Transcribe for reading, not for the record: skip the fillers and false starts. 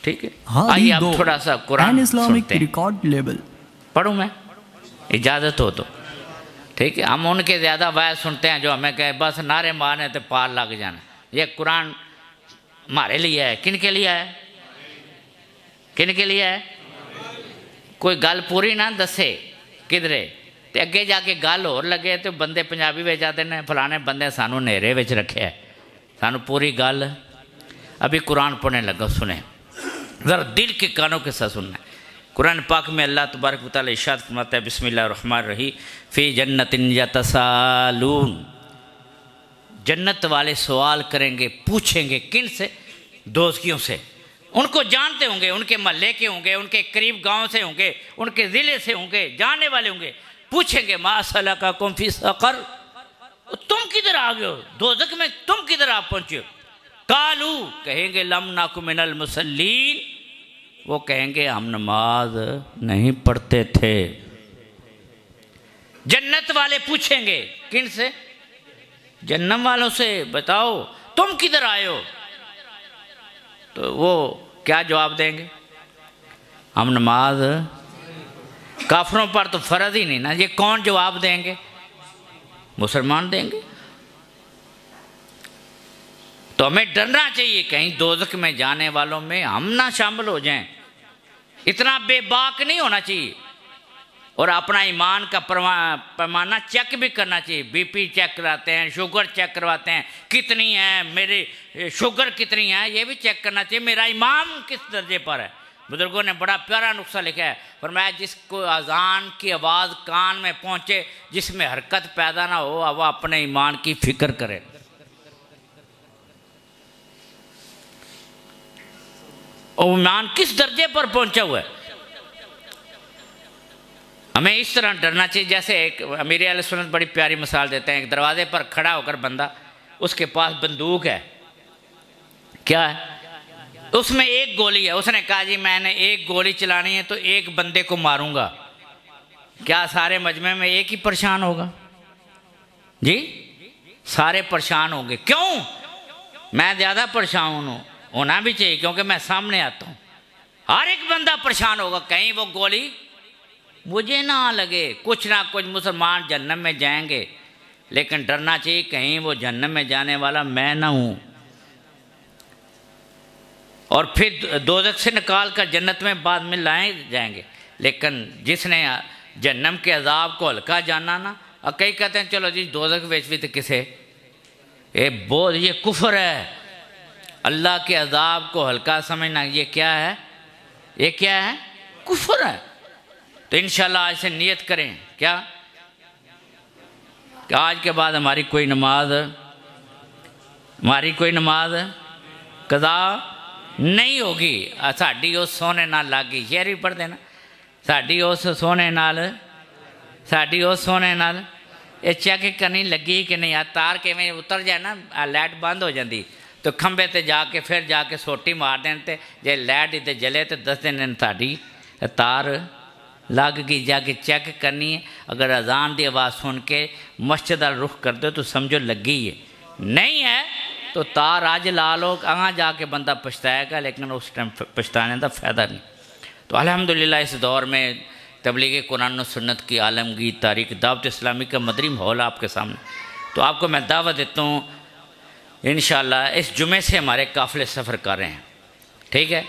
ٹھیک ہے، آئیے اب تھوڑا سا قرآن سنتے ہیں. پڑھوں میں اجازت ہو تو؟ ٹھیک ہے، ہم ان کے زیادہ وعظ سنتے ہیں جو ہمیں کہے بس نعرے مارنے تو پار لگ جانا. یہ قرآن ہمارے لیے ہے. کن کے لیے ہے؟ کن کے لیے ہے؟ کوئی گل پوری نہ دسے کدھرے تے اگے جا کے گل اور لگے تو بندے پنجابی بچ آتے ہیں فلانے بندے سانو نیرے وچ رکھے ہے. سانو پوری گل ابھی قرآن پڑھنے لگا، سنیں ذرا دل کے کانوں کے ساتھ سننا ہے. قرآن پاک میں اللہ تبارک و تعالی ارشاد فرماتا ہے بسم اللہ الرحمن الرحیم فی جنت یتسالون. جنت والے سوال کریں گے، پوچھیں گے. کن سے؟ دوزخیوں سے. ان کو جانتے ہوں گے، ان کے محلے کے ہوں گے، ان کے قریب گاؤں سے ہوں گے، ان کے ضلع سے ہوں گے، جاننے والے ہوں گے. پوچھیں گے ما سلککم فی سقر، تم کدھر آ گئے ہو دوزخ میں، تم کدھر آ پہنچے ہو؟ قالو، کہیں گے لم نک من المصلین، وہ کہیں گے ہم نماز نہیں پڑھتے تھے. جنت والے پوچھیں گے. کن سے؟ جہنم والوں سے. بتاؤ تم کدھر آئے ہو؟ تو وہ کیا جواب دیں گے؟ ہم نماز. کافروں پر تو فرض ہی نہیں نا. یہ کون جواب دیں گے؟ مسلمان دیں گے. تو ہمیں ڈرنا چاہیے کہیں دوزخ میں جانے والوں میں ہم نہ شامل ہو جائیں. اتنا بے باک نہیں ہونا چاہیے. اور اپنا ایمان کا پیمانہ چیک بھی کرنا چاہیے. بی پی چیک کراتے ہیں، شوگر چیک کرواتے ہیں، کتنی ہے میری شوگر کتنی ہے، یہ بھی چیک کرنا چاہیے. میرا ایمان کس درجے پر ہے؟ بزرگوں نے بڑا پیارا نسخہ لکھا ہے، فرمایا جس کو اذان کی آواز کان میں پہنچے، جس میں حرکت پیدا نہ ہو، وہ اپنے ایمان کی فکر کرے. اور ایمان کس درجے پر پہنچا ہوا ہے؟ ہمیں اس طرح ڈرنا چاہیے. جیسے ایک امیر اہل سنت بڑی پیاری مثال دیتے ہیں. ایک دروازے پر کھڑا ہو کر بندہ، اس کے پاس بندوق ہے. کیا ہے؟ اس میں ایک گولی ہے. اس نے کہا جی میں نے ایک گولی چلانی ہے تو ایک بندے کو ماروں گا. کیا سارے مجمع میں ایک ہی پریشان ہوگا؟ جی سارے پریشان ہوں گے. کیوں؟ میں زیادہ پریشان ہوں، ہونا بھی چاہیے کیونکہ میں سامنے آتا ہوں. ہر ایک بندہ پریشان ہوگا کہیں وہ گولی مجھے نہ لگے. کچھ نہ کچھ مسلمان جہنم میں جائیں گے، لیکن ڈرنا چاہیے کہیں وہ جہنم میں جانے والا میں نہ ہوں. اور پھر دوزخ سے نکال کر جنت میں بعد میں لائے جائیں گے. لیکن جس نے جہنم کے عذاب کو ہلکا جانا نا، اور کئی کہتے ہیں چلو جی دوزخ ویچ بھی تو کسے، یہ کفر ہے. اللہ کے عذاب کو ہلکا سمجھنا یہ کیا ہے؟ یہ کیا ہے؟ کفر ہے. تو انشاءاللہ آج سے نیت کریں کیا کہ آج کے بعد ہماری کوئی نماز قضا نہیں ہوگی. ساڈی اس سونے نال لاگی، شعر بھی پڑھ دینا. ساڈی اس سونے نال یہ چیک کرنی لگی کہ نہیں. تار کے میں اتر جائے نا، لائٹ بند ہو جاتی تو کھمبے تے جا کے پھر جا کے سوٹی مار دین تے جے لائٹ تے جلے تو دس دن ساڈی تار لگ گئی. جا کے چیک کرنی ہے. اگر اذان دی آواز سن کے مسجد ال رخ کر دو تو سمجھو لگی ہے. نہیں ہے تو تار آج لا لو، کہاں جا کے بندہ پچھتائے گا، لیکن اس ٹائم پچھتانے کا فائدہ نہیں. تو الحمدللہ اس دور میں تبلیغ قرآن و سنت کی عالمگیر تاریخ دعوت اسلامی کا مدری ماحول آپ کے سامنے. تو آپ کو میں دعوت دیتا ہوں انشاءاللہ اس جمعے سے ہمارے قافلے سفر کر رہے ہیں. ٹھیک ہے.